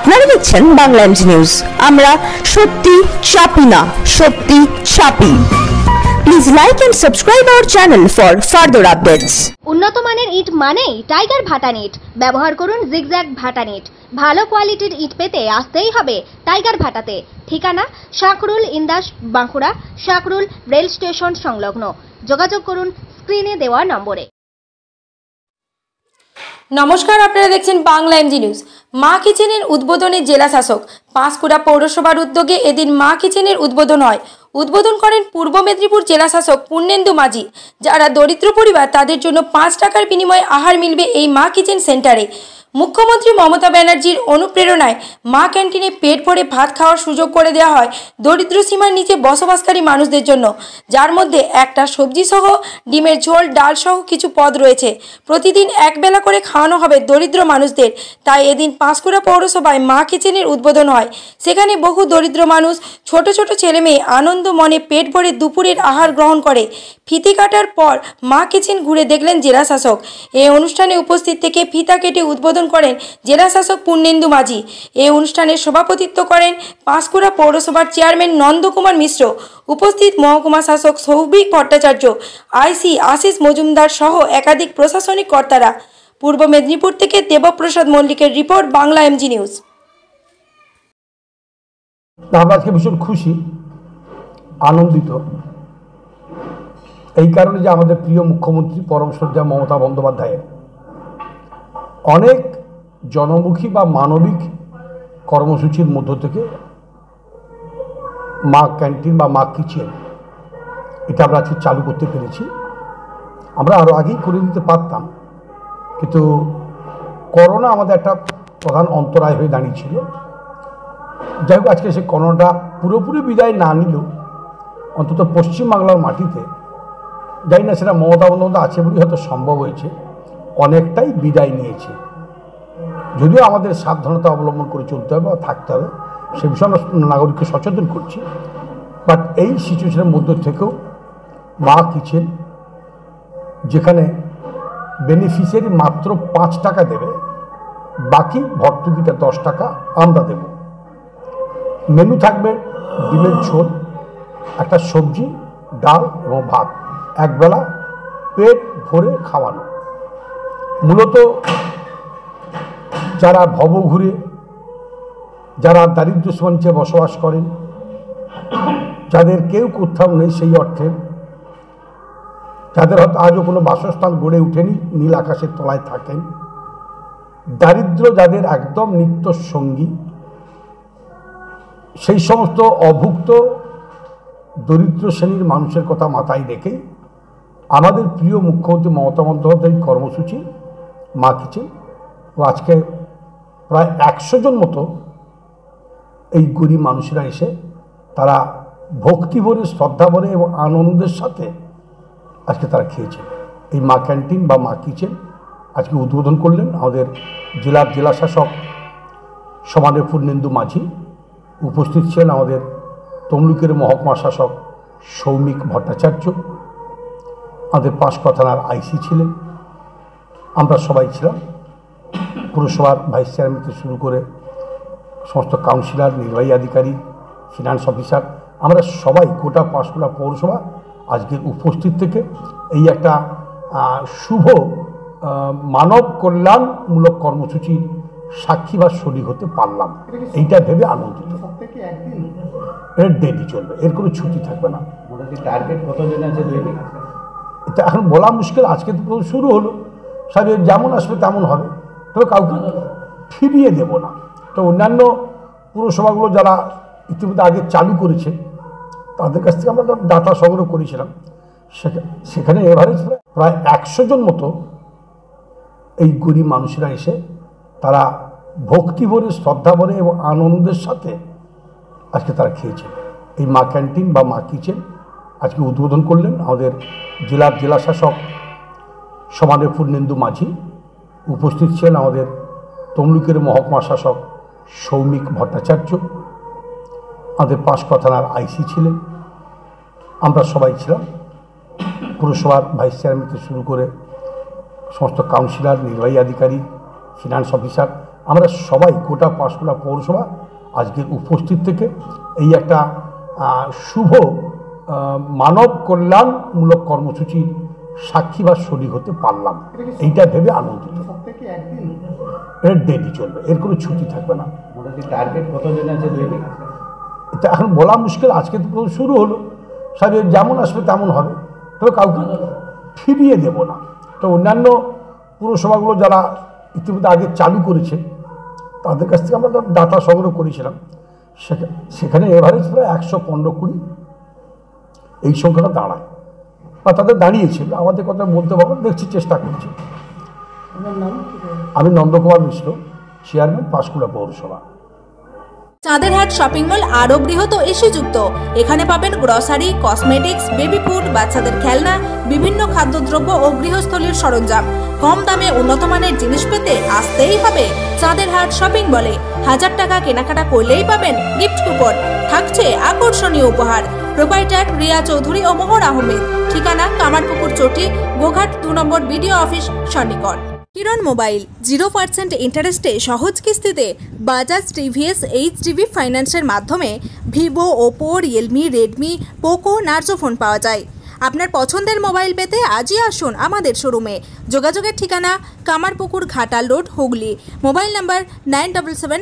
আপনারা দেখছেন Bangla MG news. আমরা সত্যি চাপি না, সত্যি চাপি। Please like and subscribe our channel for further updates. উন্নত মানের ইট মানেই টাইগার ভাটা নেট। ব্যবহার করুন জিগজ্যাগ ভাটা নেট। ভালো কোয়ালিটির ইট পেতে আসতেই হবে টাইগার ভাটাতে। ঠিকানা শাকরুল ইন্দাস, বাঁকুড়া, শাকরুল রেল স্টেশন সংলগ্ন। যোগাযোগ করুন স্ক্রিনে দেওয়া নম্বরে। নমস্কার, আপনারা দেখছেন বাংলা এমজি নিউজ। মা কিচেনের উদ্বোধনে জেলা শাসক। পাঁশকুড়া পৌরসভার উদ্যোগে এদিন মা কিচেনের উদ্বোধন হয়। উদ্বোধন করেন পূর্ব মেদিনীপুর জেলা শাসক পূর্ণেন্দু মাঝি। যারা দরিদ্র পরিবার তাদের জন্য 5 টাকার বিনিময়ে আহার মিলবে এই মা কিচেন সেন্টারে। মুখ্যমন্ত্রী মমতা ব্যানার্জির অনুপ্রেরণায় মা ক্যান্টিনে পেট ভরে ভাত খাওয়ার সুযোগ করে দেওয়া হয় দরিদ্র সীমার নিচে বসবাসকারী মানুষদের জন্য, যার মধ্যে একটা সবজি সহ ডিমের ঝোল, ডাল সহ কিছু পদ রয়েছে। প্রতিদিন একবেলা করে খাওয়ানো হবে দরিদ্র মানুষদের। তাই এদিন পাঁশকুড়া পৌরসভায় মা কিচেনের উদ্বোধন হয়। সেখানে বহু দরিদ্র মানুষ, ছোট ছোট ছেলে মেয়ে আনন্দ মনে পেট ভরে দুপুরের আহার গ্রহণ করে। ফিতে কাটার পর মা কিচেন ঘুরে দেখলেন জেলা শাসক। এই অনুষ্ঠানে উপস্থিত থেকে ফিতা কেটে উদ্বোধন করেন জেলা শাসক পূর্ণেন্দু মাঝি। এই অনুষ্ঠানে সভাপতিত্ব করেন পাঁশকুড়া পৌরসভার চেয়ারম্যান নন্দকুমার মিশ্র। উপস্থিত মহকুমা শাসক সৌভিক ভট্টাচার্য, আইসি আশিস মজুমদার সহ একাধিক প্রশাসনিক কর্তারা। পূর্ব মেদিনীপুর থেকে দেবপ্রসাদ মল্লিকের রিপোর্ট, বাংলা এমজি নিউজ। আমরা আজকে ভীষণ খুশি, আনন্দিত এই কারণে যে আমাদের প্রিয় মুখ্যমন্ত্রী পরম শ্রদ্ধা মমতা বন্দ্যোপাধ্যায়ের অনেক জনমুখী বা মানবিক কর্মসূচির মধ্য থেকে মা ক্যান্টিন বা মা কিচেন এটা আমরা আজকে চালু করতে পেরেছি। আমরা আরও আগেই করে দিতে পারতাম, কিন্তু করোনা আমাদের একটা প্রধান অন্তরায় হয়ে দাঁড়িয়েছিল। যাই হোক, আজকে সে করোনাটা পুরোপুরি বিদায় না নিলেও অন্তত পশ্চিমবাংলার মাটিতে, জানি না সেটা মমতা বন্দ্যোপাধ্যায় আছে বলেই হয়তো সম্ভব হয়েছে, অনেকটাই বিদায় নিয়েছে। যদিও আমাদের সাবধানতা অবলম্বন করে চলতে হবে বা থাকতে হবে, সে বিষয়ে আমরা নাগরিককে সচেতন করছি। বাট এই সিচুয়েশনের মধ্যে থেকেও মা কিচেন, যেখানে বেনিফিশিয়ারি মাত্র 5 টাকা দেবে, বাকি ভর্তুকিটা 10 টাকা আমরা দেব। মেনু থাকবে ডিমের ঝোল, একটা সবজি, ডাল এবং ভাত, একবেলা পেট ভরে খাওয়ানো। মূলত যারা ভবঘুরে, যারা দারিদ্র্য সীমার নিচে বসবাস করেন, যাদের কেউ কোথাও নেই সেই অর্থে, যাদের হয়তো আজও কোনো বাসস্থান গড়ে ওঠেনি, নীল আকাশের তলায় থাকেন, দারিদ্র্য যাদের একদম নিত্য সঙ্গী, সেই সমস্ত অভুক্ত দরিদ্র শ্রেণীর মানুষের কথা মাথায় রেখেই আমাদের প্রিয় মুখ্যমন্ত্রী মমতা বন্দ্যোপাধ্যায়ের কর্মসূচি মা কিচেন। ও আজকে প্রায় 100 জন মতো এই গরিব মানুষেরা এসে তারা ভক্তি ভরে, শ্রদ্ধা ভরে এবং আনন্দের সাথে আজকে তারা খেয়েছে। এই মা ক্যান্টিন বা মা কিচেন আজকে উদ্বোধন করলেন আমাদের জেলা শাসক সমানে পূর্ণেন্দু মাঝি। উপস্থিত ছিলেন আমাদের তমলুকের মহকুমা শাসক সৌমিক ভট্টাচার্য, আমাদের পাঁশকুড়া থানার আইসি ছিলেন, আমরা সবাই ছিলাম। পুরসভার ভাইস চেয়ারম্যান থেকে শুরু করে সমস্ত কাউন্সিলর, নির্বাহী আধিকারিক, ফিনান্স অফিসার, আমরা সবাই গোটা পাঁশকুড়া পৌরসভা আজকের উপস্থিত থেকে এই একটা শুভ মানব কল্যাণমূলক কর্মসূচির সাক্ষী বা শরিক হতে পারলাম। এইটা ভেবে আনন্দিত। এর ডেলি চলবে, এর কোনো ছুটি থাকবে না। টার্গেট কতদিন আছে? এটা এখন বলা মুশকিল। আজকে তো শুরু হলো, সাথে যেমন আসবে তেমন হবে, তবে কাউকে ফিরিয়ে দেব না। তো অন্যান্য পুরসভাগুলো যারা ইতিমধ্যে আগে চালু করেছে তাদের কাছ থেকে আমরা ডাটা সংগ্রহ করেছিলাম, সেখানে এভারেজ প্রায় 100 জন মতো এই গরিব মানুষেরা এসে তারা ভক্তি ভরে, শ্রদ্ধা ভরে এবং আনন্দের সাথে আজকে তারা খেয়েছে। এই মা ক্যান্টিন বা মা কিচেন আজকে উদ্বোধন করলেন আমাদের জেলা শাসক সমানে পূর্ণেন্দু মাঝি। উপস্থিত ছিলেন আমাদের তমলুকের মহকুমা শাসক সৌমিক ভট্টাচার্য, আমাদের পাঁশকুড়া থানার আইসি ছিলেন, আমরা সবাই ছিলাম। পুরসভার ভাইস চেয়ারম্যান থেকে শুরু করে সমস্ত কাউন্সিলর, নির্বাহী আধিকারিক, ফিনান্স অফিসার, আমরা সবাই গোটা পাঁশকুড়া পৌরসভা আজকের উপস্থিত থেকে এই একটা শুভ মানব কল্যাণমূলক কর্মসূচির সাক্ষী বা শরিক হতে পারলাম, এইটা ভেবে আনন্দিত। এর ডেলি চলবে, এর কোনো ছুটি থাকবে না। টার্গেট কতজন আছে দৈনিক? এটা এখন বলা মুশকিল, আজকে তো শুরু হলো, সাহেব যেমন আসবে তেমন হবে, তবে কাউকে ফিরিয়ে দেব না। তো অন্যান্য পুরসভাগুলো যারা ইতিমধ্যে আগে চালু করেছে তাদের কাছ থেকে আমরা ডাটা সংগ্রহ করেছিলাম, সেখানে এভারেজ প্রায় 115-20 এই সংখ্যাটা দাঁড়ায় বা তাদের দাঁড়িয়েছিল। আমাদের কথা বলতে পারবো, দেখছি, চেষ্টা করছি। আমি নন্দকুমার মিশ্র, চেয়ারম্যান, পাঁশকুড়া পৌরসভা। চাঁদেরহাট শপিং মল আরো বৃহৎ ও এসিযুক্ত। এখানে পাবেন গ্রসারি, কসমেটিক্স, বেবি ফুড, বাচ্চাদের খেলনা, বিভিন্ন খাদ্যদ্রব্য ও গৃহস্থলীর সরঞ্জাম। কম দামে উন্নত মানের জিনিস পেতে আসতেই হবে চাঁদেরহাট শপিং মলে। 1000 টাকা কেনাকাটা করলেই পাবেন গিফট কুপন, থাকছে আকর্ষণীয় উপহার। প্রোপাইটার রিয়া চৌধুরী ও মোহর আহমেদ। ঠিকানা কামারপুকুর চটি, গোঘাট 2 নম্বর বিডিও অফিস সন্নিকট। কিরণ মোবাইল 0% ইন্টারেস্টে সহজ কিস্তিতে বাজাজ টিভিএস এইচডিবি ফাইন্যান্সের মাধ্যমে Vivo, Oppo, Realme, Redmi, Poco, Narzo phone পাওয়া যায়। আপনার পছন্দের মোবাইল পেতে আজই আসুন আমাদের শোরুমে। যোগাযোগের ঠিকানা Kamarpukur Ghatal road, Hooghly. Mobile number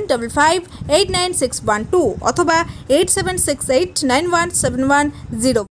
9775589612 অথবা 8768917110।